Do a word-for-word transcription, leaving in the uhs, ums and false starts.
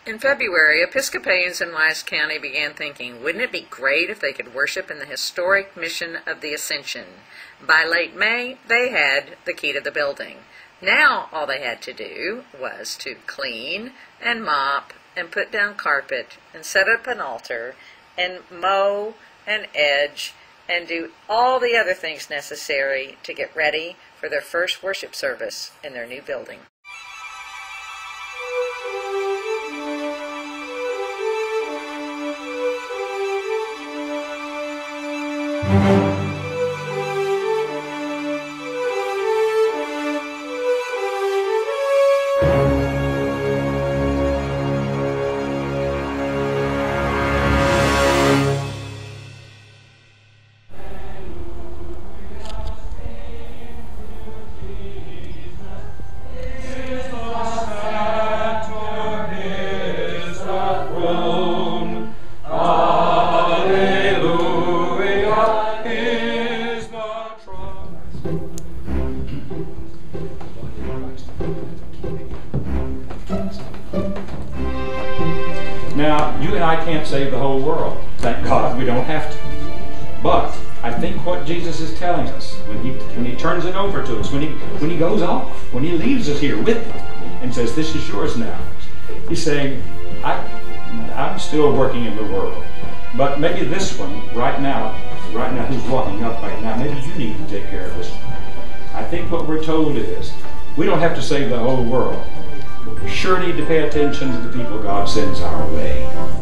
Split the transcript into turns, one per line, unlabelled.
In February, Episcopalians in Wise County began thinking, wouldn't it be great if they could worship in the historic mission of the Ascension? By late May, they had the key to the building. Now all they had to do was to clean and mop and put down carpet and set up an altar and mow and edge and do all the other things necessary to get ready for their first worship service in their new building.
Now, you and I can't save the whole world. Thank God we don't have to. But I think what Jesus is telling us when he when he turns it over to us, when he when he goes off, when he leaves us here with him and says, "This is yours now," he's saying, I, I'm still working in the world, but maybe this one right now, right now, who's walking up right now, maybe you need to take care of this one. I think what we're told is we don't have to save the whole world. We sure need to pay attention to the people God sends our way.